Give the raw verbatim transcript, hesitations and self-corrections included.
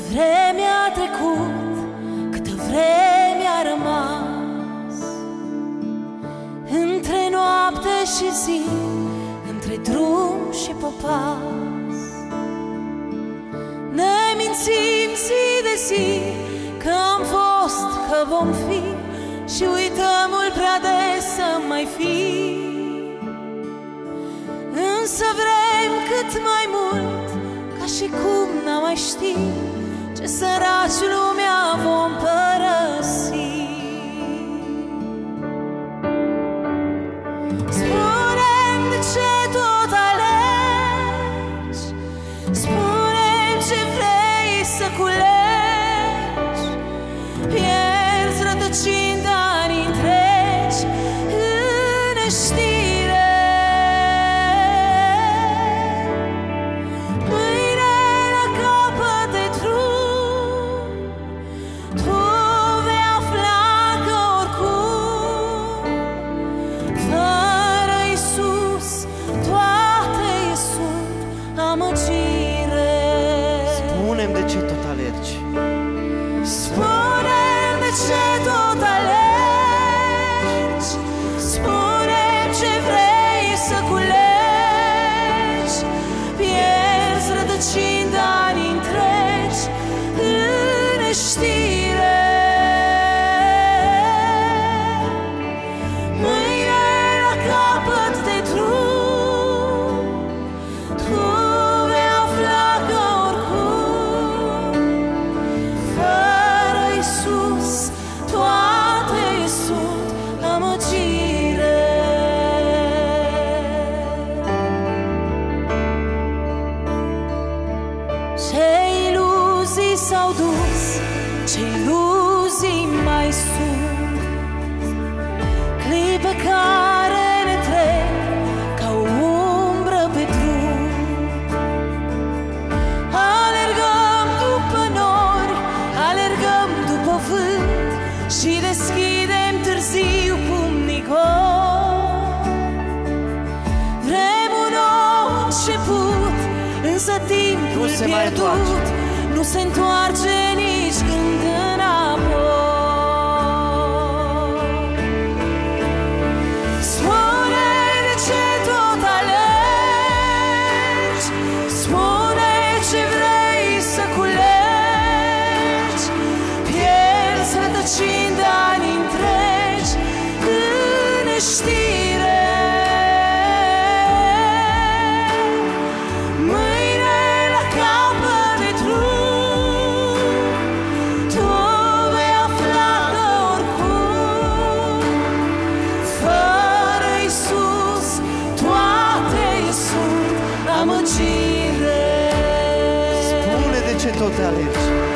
vreme a trecut, câtă vreme a rămas între noapte și zi, între drum și popas. Ne mințim zi de zi că am fost, că vom fi, și uităm mult prea des să mai fi. Însă vrem cât mai mult, ca și cum n-am mai ști ce săraci lumea vom părăsi. Spune-mi de ce tot alegi, spune-mi ce vrei să culegi. Pierzi rătăcind ani întregi în neștire. Mâine la capăt de drum tu vei afla că oricum fără Iisus toate sunt amăgire. Spune-mi de ce tot alergi, Spune-mi de ce tot alegi, spune-mi ce vrei să culegi. Pierzi rătăcind ani întregi în neștire. Mâine la capăt de drum tu vei afla că oricum fără Iisus toate sunt amăgire. Ce iluzii s-au dus, ce iluzii mai sunt, clipe care ne trec ca o umbră pe drum. Alergăm după nori, alergăm după vânt și deschidem târziu pumnii goli. Vrem un nou început, însă timpul Nu se mai pierdut întoarce. nu se întoarce nici când înapoi. Spune de ce tot alegi, spune ce vrei să culegi. Pierzi rătăcind ani întregi în neștire. Mâine la capăt de drum tu vei afla că oricum fără Iisus toate sunt amăgire. spune de ce tot alergi,